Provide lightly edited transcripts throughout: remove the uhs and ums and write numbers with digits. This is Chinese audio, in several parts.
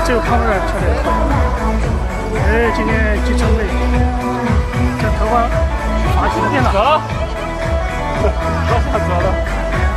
这个胖子跳得可以。哎，今天几成美，这头发发型变了。 走了，走了。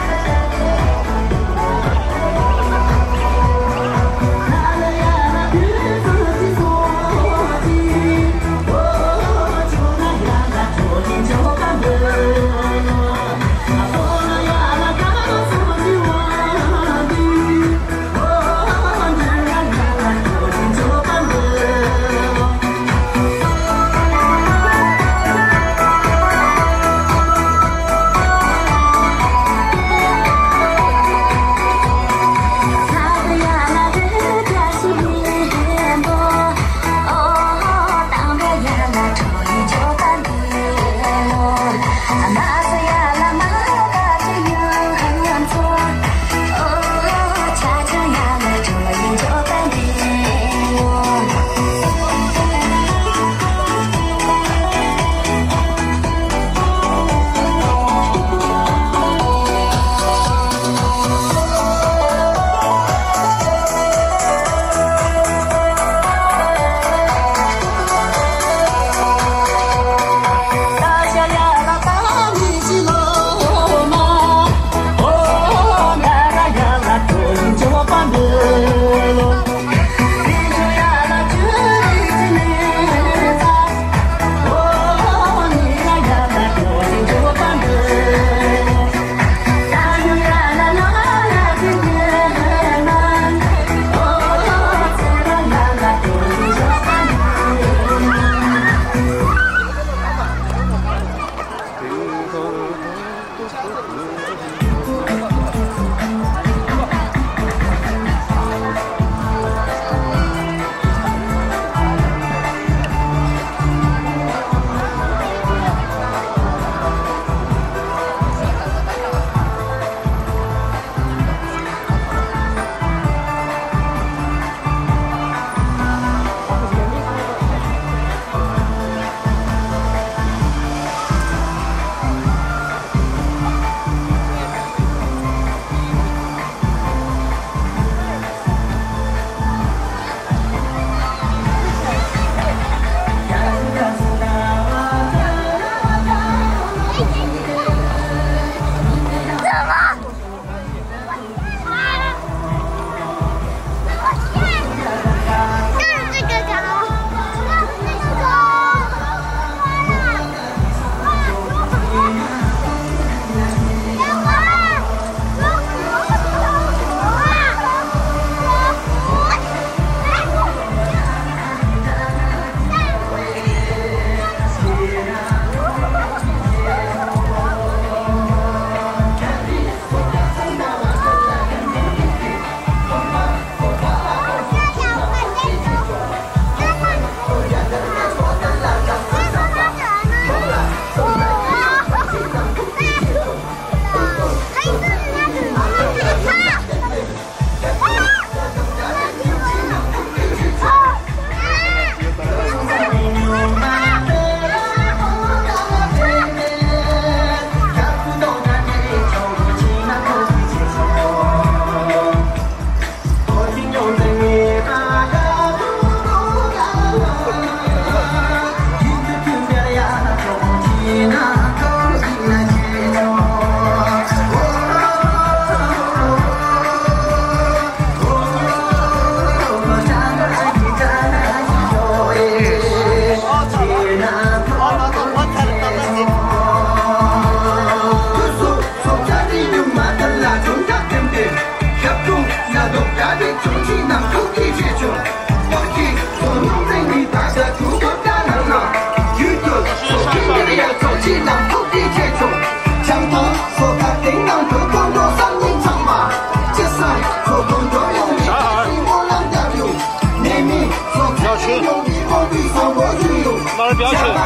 不要吃。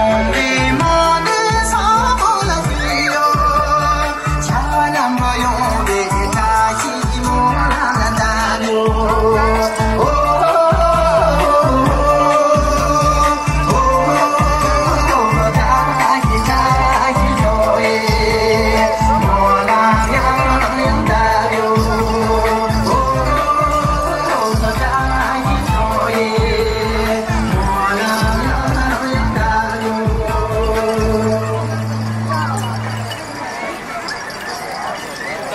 用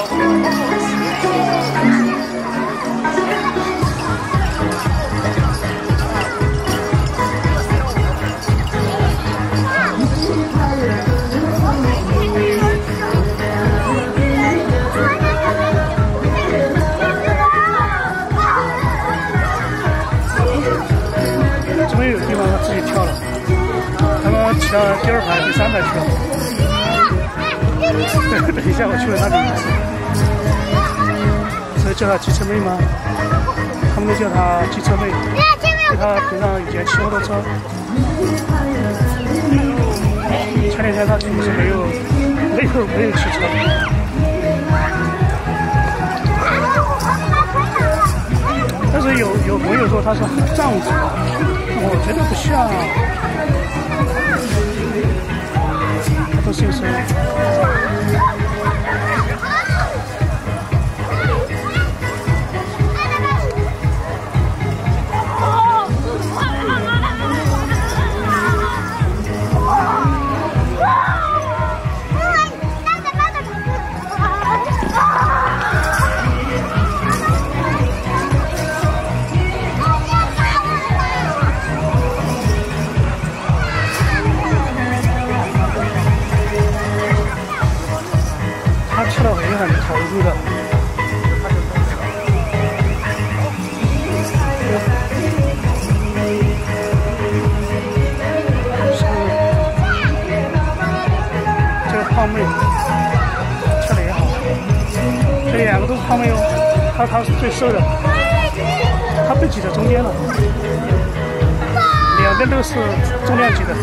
这边有地方他自己跳了，他们骑到第2排、第3排去了。等一下我去问他名字，是叫他机车妹吗？他们都叫他机车妹，就他平常以前骑摩托车。前2天他是不是没有骑车？但是有朋友说他是藏族，我觉得不像啊，他都姓孙。他吃了也很投入的。这个胖妹吃的也好，这2个都是胖妹哦，他是最瘦的，他被挤在中间了，2边都是重量级的。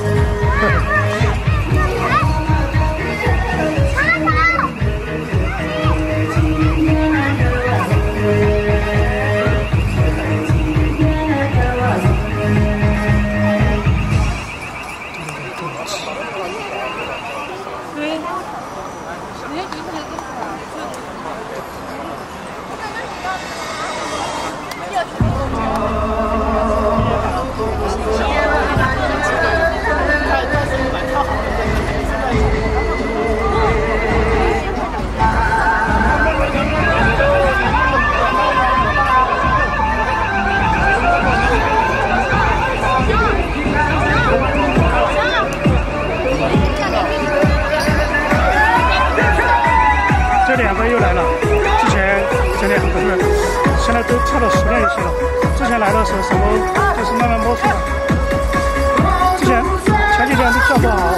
这2个又来了，之前这2个人现在都跳到10年一起了。之前来的时候什么就是慢慢摸出来，前几天都跳不好，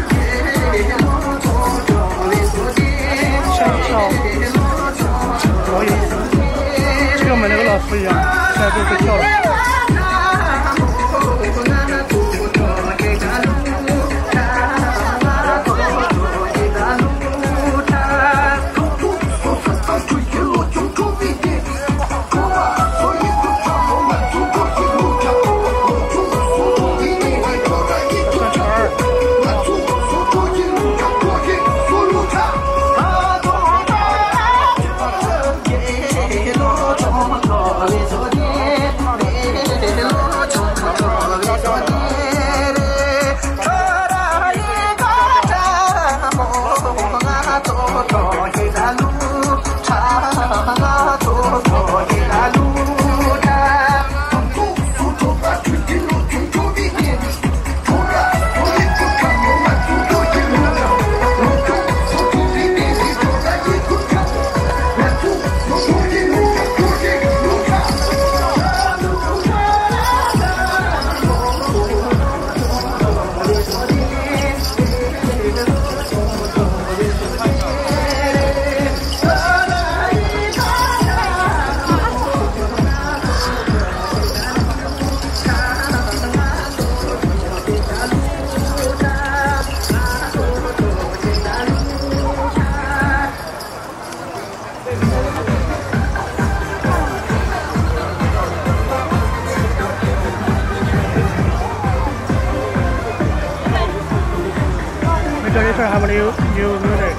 像跳裸泳，就跟我们那个老师一样，现在都会跳了。Later have new music.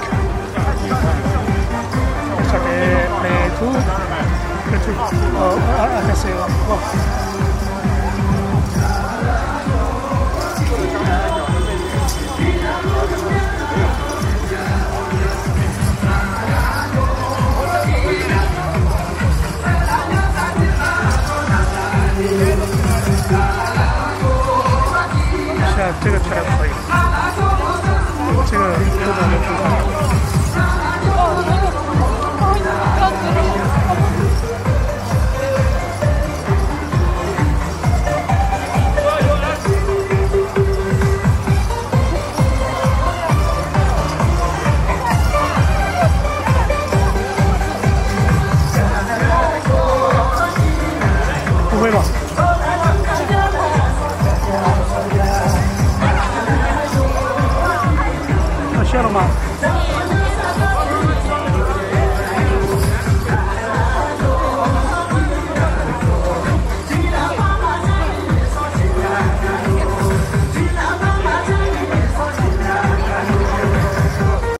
So they play two. I can say 这个车辆可以，这个右转的地方。不会吧？那谢了吗？